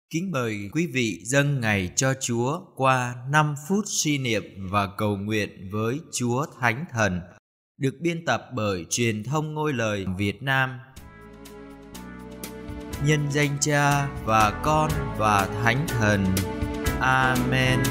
Kính mời quý vị dâng ngày cho Chúa qua 5 phút suy niệm và cầu nguyện với Chúa Thánh Thần, được biên tập bởi Truyền thông Ngôi Lời Việt Nam. Nhân danh Cha và Con và Thánh Thần. Amen.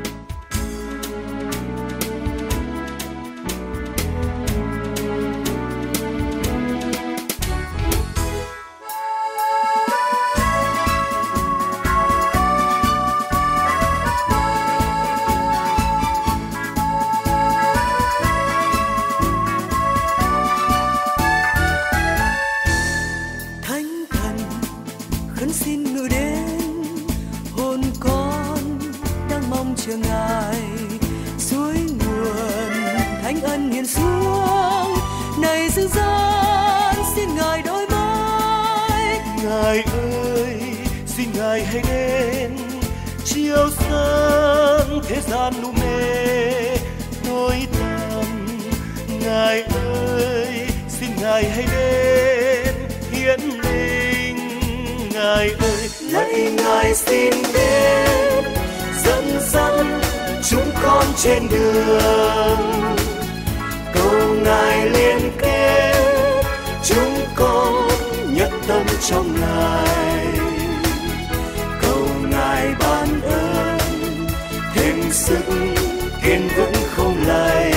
Xin ngự đến hồn con đang mong chờ Ngài, suối nguồn thánh ân hiền xuống này dương gian, xin Ngài đổi mới. Ngài ơi, xin Ngài hãy đến chiếu sáng thế gian lu mê tối tăm. Ngài ơi, xin Ngài hãy đến hiển linh. Ngài ơi, lạy Ngài xin đến dẫn dắt chúng con trên đường, cầu Ngài liên kết chúng con nhất tâm trong Ngài, cầu Ngài ban ơn thêm sức kiên vững không lay,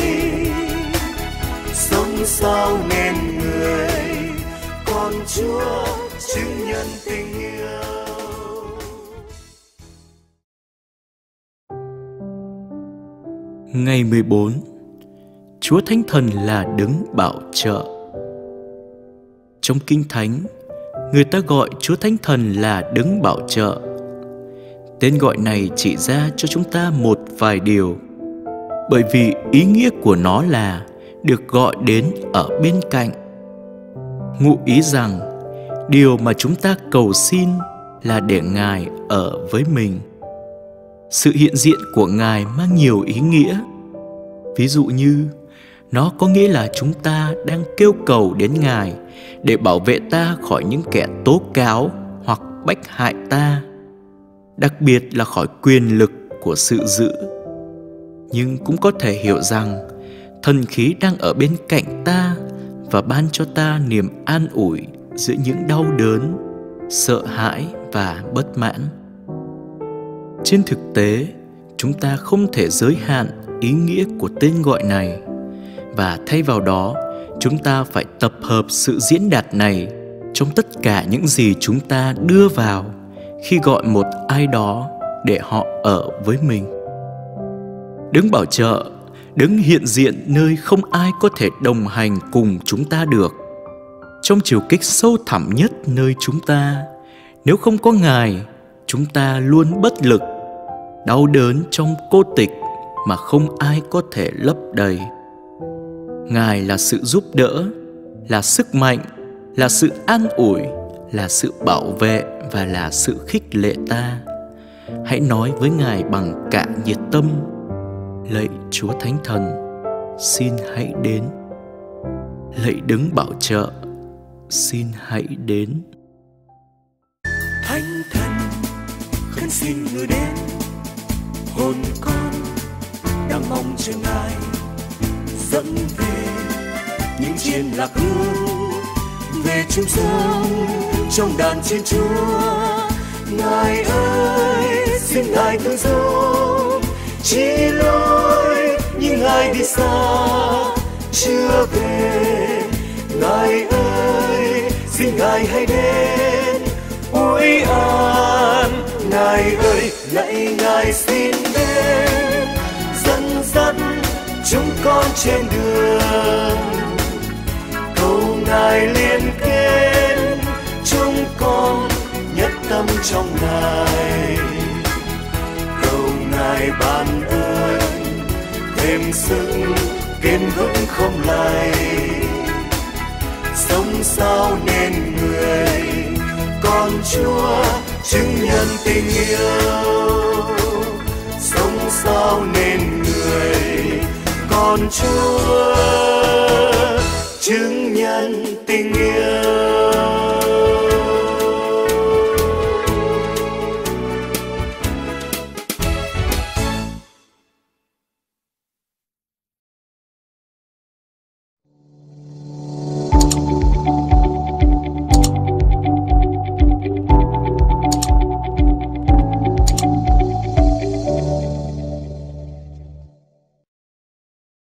sống sao nên người con Chúa chứng nhân tình yêu. Ngày 14, Chúa Thánh Thần là đấng bảo trợ. Trong Kinh Thánh, người ta gọi Chúa Thánh Thần là đấng bảo trợ. Tên gọi này chỉ ra cho chúng ta một vài điều, bởi vì ý nghĩa của nó là được gọi đến ở bên cạnh. Ngụ ý rằng điều mà chúng ta cầu xin là để Ngài ở với mình. Sự hiện diện của Ngài mang nhiều ý nghĩa. Ví dụ như, nó có nghĩa là chúng ta đang kêu cầu đến Ngài để bảo vệ ta khỏi những kẻ tố cáo hoặc bách hại ta, đặc biệt là khỏi quyền lực của sự dữ. Nhưng cũng có thể hiểu rằng thần khí đang ở bên cạnh ta và ban cho ta niềm an ủi giữa những đau đớn, sợ hãi và bất mãn. Trên thực tế, chúng ta không thể giới hạn ý nghĩa của tên gọi này, và thay vào đó, chúng ta phải tập hợp sự diễn đạt này trong tất cả những gì chúng ta đưa vào khi gọi một ai đó để họ ở với mình. Đấng bảo trợ, đấng hiện diện nơi không ai có thể đồng hành cùng chúng ta được. Trong chiều kích sâu thẳm nhất nơi chúng ta, nếu không có Ngài, chúng ta luôn bất lực, đau đớn trong cô tịch mà không ai có thể lấp đầy. Ngài là sự giúp đỡ, là sức mạnh, là sự an ủi, là sự bảo vệ và là sự khích lệ ta. Hãy nói với Ngài bằng cả nhiệt tâm: lạy Chúa Thánh Thần, xin hãy đến. Lạy đấng bảo trợ, xin hãy đến. Thánh Thần khấn xin người đến, hồn con đang mong chờ Ngài, dẫn về những chiên lạc hương, về chung sống trong đàn chiên Chúa. Ngài ơi, xin Ngài thương giúp chỉ lối nhưng Ngài đi xa chưa về. Ngài ơi, xin Ngài hãy đến ủi an. Ngài ơi, lạy Ngài xin đến dẫn dắt chúng con trên đường, cầu Ngài liên kết chúng con nhất tâm trong Ngài, cầu Ngài ban ơn thêm sức kiên vững không lay, sống sao nên người con Chúa chứng nhân tình yêu, sống sao nên người con Chúa chứng nhân tình yêu.